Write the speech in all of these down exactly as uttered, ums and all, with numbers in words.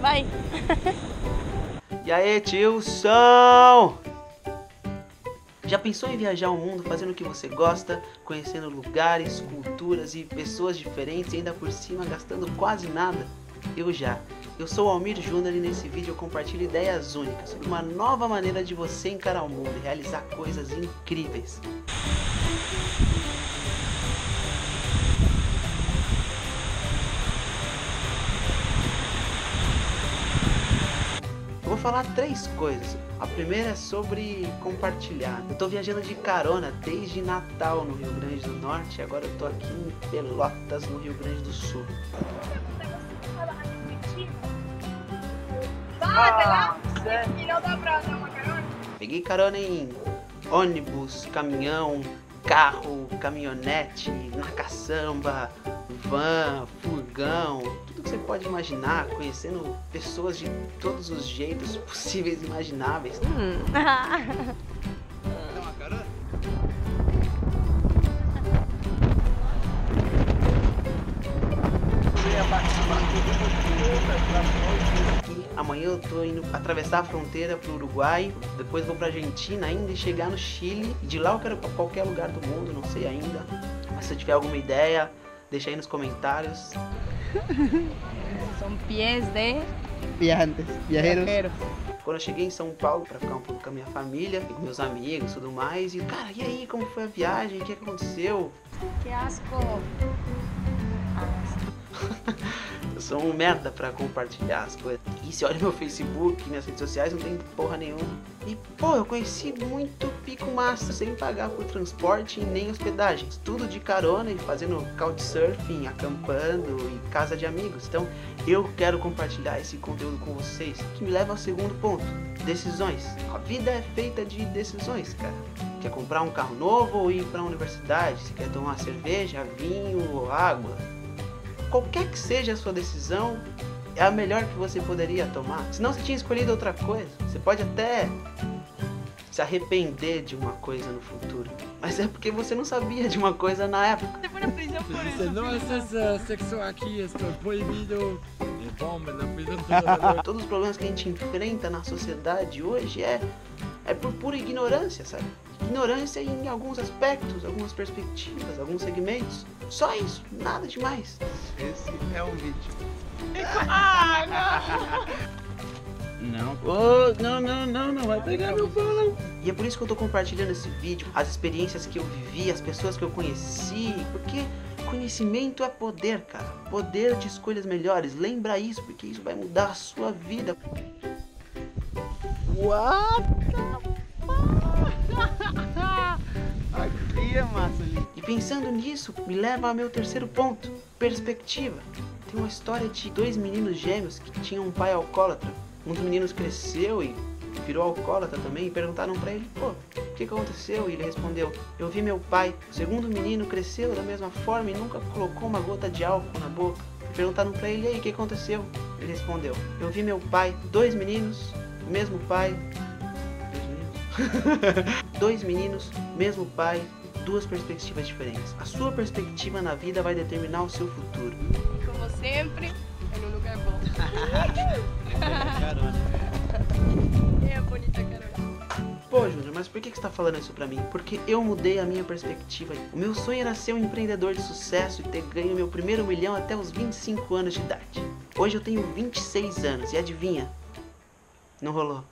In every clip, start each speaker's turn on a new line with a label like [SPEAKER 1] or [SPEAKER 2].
[SPEAKER 1] Vai.
[SPEAKER 2] E aí, tiozão? Já pensou em viajar o mundo fazendo o que você gosta, conhecendo lugares, culturas e pessoas diferentes e ainda por cima gastando quase nada? Eu já. Eu sou o Almir Júnior e nesse vídeo eu compartilho ideias únicas sobre uma nova maneira de você encarar o mundo e realizar coisas incríveis. Eu vou falar três coisas. A primeira é sobre compartilhar. Eu tô viajando de carona desde Natal no Rio Grande do Norte e agora eu tô aqui em Pelotas no Rio Grande do Sul.
[SPEAKER 3] Ah, e não dá pra dar uma carona?
[SPEAKER 2] Peguei carona em ônibus, caminhão, carro, caminhonete, na caçamba, van, furgão, tudo que você pode imaginar, conhecendo pessoas de todos os jeitos possíveis e imagináveis.
[SPEAKER 1] Hum.
[SPEAKER 2] Dá uma carona? Amanhã eu tô indo atravessar a fronteira pro Uruguai, depois vou pra Argentina ainda e chegar no Chile. E de lá eu quero ir pra qualquer lugar do mundo, não sei ainda. Mas se eu tiver alguma ideia, deixa aí nos comentários.
[SPEAKER 1] São pies de
[SPEAKER 4] Viajantes, viajeros.
[SPEAKER 1] viajeros.
[SPEAKER 2] Quando eu cheguei em São Paulo pra ficar um pouco com a minha família, com meus amigos e tudo mais, e cara, e aí, como foi a viagem? O que aconteceu?
[SPEAKER 1] Que asco.
[SPEAKER 2] Eu sou um merda pra compartilhar as coisas. E se olha meu Facebook, minhas redes sociais, não tem porra nenhuma. E pô, eu conheci muito pico massa, sem pagar por transporte e nem hospedagens. Tudo de carona e fazendo couchsurfing, acampando e casa de amigos. Então eu quero compartilhar esse conteúdo com vocês, que me leva ao segundo ponto: decisões. A vida é feita de decisões, cara. Quer comprar um carro novo ou ir pra universidade? Se quer tomar cerveja, vinho ou água? Qualquer que seja a sua decisão, é a melhor que você poderia tomar. Se não você tinha escolhido outra coisa, você pode até se arrepender de uma coisa no futuro. Mas é porque você não sabia de uma coisa na época.
[SPEAKER 1] Você foi na prisão por isso.
[SPEAKER 5] Não, esse sexo aqui estou proibido. Bomba na prisão toda.
[SPEAKER 2] Todos os problemas que a gente enfrenta na sociedade hoje é, é por pura ignorância, sabe? Ignorância em alguns aspectos, algumas perspectivas, alguns segmentos. Só isso, nada demais.
[SPEAKER 4] Esse é um vídeo.
[SPEAKER 1] Ah,
[SPEAKER 4] Não,
[SPEAKER 2] Oh, não, não, não, não vai pegar meu pão. E é por isso que eu tô compartilhando esse vídeo, as experiências que eu vivi, as pessoas que eu conheci, porque conhecimento é poder, cara. Poder de escolhas melhores. Lembra isso, porque isso vai mudar a sua vida.
[SPEAKER 4] What the Aqui é massa, gente.
[SPEAKER 2] E pensando nisso, me leva ao meu terceiro ponto: perspectiva. Tem uma história de dois meninos gêmeos que tinham um pai alcoólatra. Um dos meninos cresceu e virou alcoólatra também, e perguntaram pra ele: pô, o que que aconteceu? E ele respondeu: eu vi meu pai. O segundo menino cresceu da mesma forma e nunca colocou uma gota de álcool na boca. Perguntaram pra ele: e aí, o que aconteceu? Ele respondeu: eu vi meu pai. Dois meninos, mesmo pai. Dois meninos, mesmo pai, duas perspectivas diferentes. A sua perspectiva na vida vai determinar o seu futuro.
[SPEAKER 3] E como sempre, é num lugar bom. É a bonita carona.
[SPEAKER 2] Pô, Júnior, mas por que que você tá falando isso pra mim? Porque eu mudei a minha perspectiva. O meu sonho era ser um empreendedor de sucesso e ter ganho meu primeiro milhão até os vinte e cinco anos de idade. Hoje eu tenho vinte e seis anos e adivinha? Não rolou.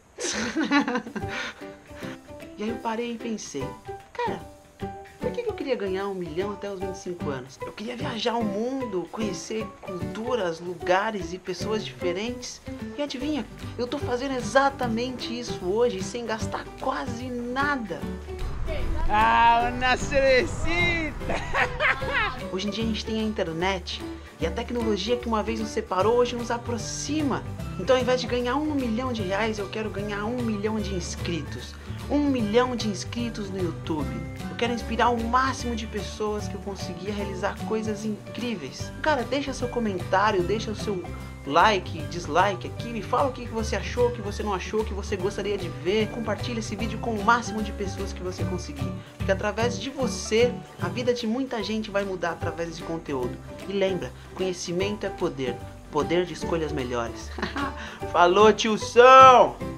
[SPEAKER 2] E aí eu parei e pensei, cara, por que que eu queria ganhar um milhão até os vinte e cinco anos? Eu queria viajar o mundo, conhecer culturas, lugares e pessoas diferentes. E adivinha, eu tô fazendo exatamente isso hoje, sem gastar quase nada.
[SPEAKER 4] Ah, uma cerecita.
[SPEAKER 2] Hoje em dia a gente tem a internet e a tecnologia que uma vez nos separou hoje nos aproxima. Então ao invés de ganhar um milhão de reais, eu quero ganhar um milhão de inscritos. um milhão de inscritos no YouTube. Eu quero inspirar o máximo de pessoas que eu conseguir realizar coisas incríveis. Cara, deixa seu comentário, deixa o seu like, dislike aqui, me fala o que você achou, o que você não achou, o que você gostaria de ver. Compartilha esse vídeo com o máximo de pessoas que você conseguir, porque através de você, a vida de muita gente vai mudar através desse conteúdo. E lembra, conhecimento é poder, poder de escolhas melhores. Falou, tiozão!